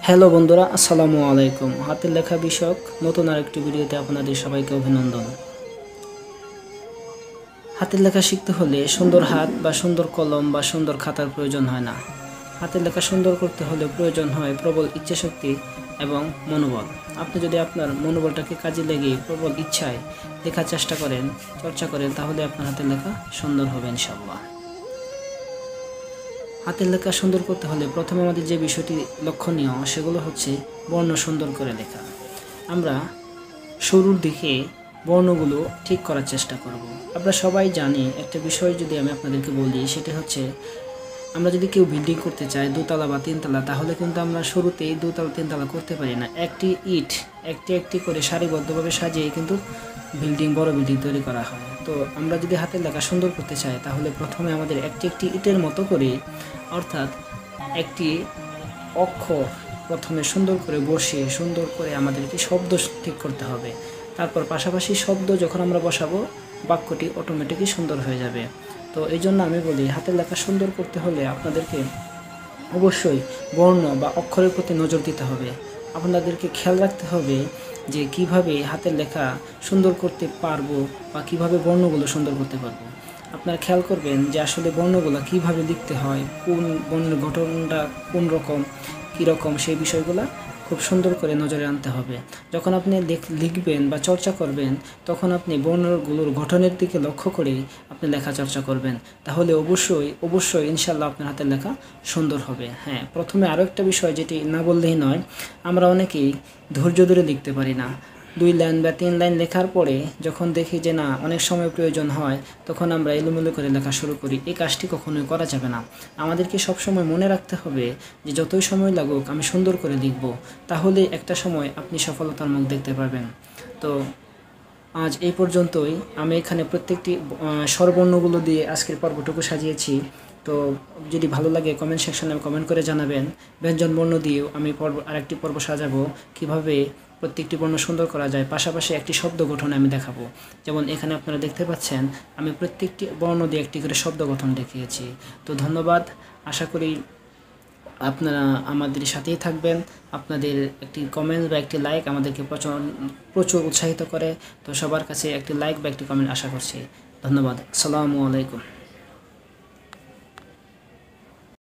Hello বন্ধুরা, আসসালামু আলাইকুম। হাতের লেখা বিষয়ক নতুন আরেকটি ভিডিওতে আপনাদের সবাইকে অভিনন্দন। হাতের লেখা শিখতে হলে সুন্দর হাত বা সুন্দর কলম বা সুন্দর খাতার প্রয়োজন হয় না। হাতের লেখা সুন্দর করতে হলে প্রয়োজন হয় প্রবল ইচ্ছাশক্তি এবং মনোবল। আপনি যদি আপনার মনোবলটাকে কাজে লাগিয়ে প্রবল ইচ্ছায় লেখার চেষ্টা করেন, চর্চা করেন, তাহলে আপনার হাতের লেখা সুন্দর হবে ইনশাআল্লাহ। হাতের লেখা সুন্দর করতে হলে প্রথমে আমাদের যে বিষয়টি লক্ষণীয় সেগুলো হচ্ছে বর্ণ সুন্দর করে লেখা। আমরা শুরুর দিকে বর্ণগুলো ঠিক করার চেষ্টা করব। আমরা সবাই জানি একটা বিষয়, যদি আমি আপনাদেরকে বলি, সেটা হচ্ছে আমরা যদি কেউ বিল্ডিং করতে চাই দোতলা বা তিনতলা, তাহলে কিন্তু আমরা শুরুতেই দোতলা তিনতলা করতে পারি না। একটি ইট একটি করে সারিবদ্ধভাবে সাজিয়ে কিন্তু বড় বিল্ডিং তৈরি করা হয়। তো আমরা যদি হাতের লেখা সুন্দর করতে চাই, তাহলে প্রথমে আমাদের একটি ইটের মতো করে, অর্থাৎ একটি অক্ষর প্রথমে সুন্দর করে বসিয়ে সুন্দর করে আমাদেরকে শব্দ ঠিক করতে হবে। তারপর পাশাপাশি শব্দ যখন আমরা বসাবো, বাক্যটি অটোমেটিকই সুন্দর হয়ে যাবে। তো এই জন্য আমি বলি, হাতের লেখা সুন্দর করতে হলে আপনাদেরকে অবশ্যই বর্ণ বা অক্ষরের প্রতি নজর দিতে হবে। আপনাদেরকে খেয়াল রাখতে হবে যে কিভাবে হাতের লেখা সুন্দর করতে পারবো বা কিভাবে বর্ণগুলো সুন্দর করতে পারবো। আপনারা খেয়াল করবেন যে আসলে বর্ণগুলো কিভাবে লিখতে হয়, কোন বর্ণের গঠনটা কোন রকম, কীরকম, সেই বিষয়গুলো খুব সুন্দর করে নজরে আনতে হবে। যখন আপনি লিখবেন বা চর্চা করবেন, তখন আপনি বর্ণগুলোর গঠনের দিকে লক্ষ্য করেই আপনি লেখা চর্চা করবেন। তাহলে অবশ্যই ইনশাল্লাহ আপনার হাতের লেখা সুন্দর হবে। হ্যাঁ, প্রথমে আরও একটা বিষয় যেটি না বললেই নয়, আমরা অনেকেই ধৈর্য ধরে লিখতে পারি না। 2 লাইন বা 3 লাইন লেখার পরে যখন দেখি যে না, অনেক সময় প্রয়োজন হয়, তখন আমরা এলোমেলো করে লেখা শুরু করি। এই কাজটি কখনোই করা যাবে না। আমাদেরকে সবসময় মনে রাখতে হবে যে যতই সময় লাগুক আমি সুন্দর করে লিখব, তাহলে একটা সময় আপনি সফলতার মুখ দেখতে পারবেন। তো আজ এই পর্যন্তই। আমি এখানে প্রত্যেকটি স্বরবর্ণগুলো দিয়ে আজকের পর্বটুকু সাজিয়েছি। তো যদি ভালো লাগে কমেন্ট সেকশনে কমেন্ট করে জানাবেন। ব্যঞ্জন বর্ণ দিয়েও আমি আরেকটি পর্ব সাজাবো, কিভাবে প্রত্যেকটি বর্ণ সুন্দর করা যায়। পাশাপাশি একটি শব্দ গঠন আমি দেখাবো। যেমন এখানে আপনারা দেখতে পাচ্ছেন আমি প্রত্যেকটি বর্ণ দিয়ে একটি করে শব্দ গঠন দেখিয়েছি। তো ধন্যবাদ। আশা করি আপনারা আমাদের সাথেই থাকবেন। আপনাদের একটি কমেন্ট বা একটি লাইক আমাদেরকে প্রচুর উৎসাহিত করে। তো সবার কাছে একটি লাইক বা একটি কমেন্ট আশা করছি। ধন্যবাদ। আসসালামু আলাইকুম।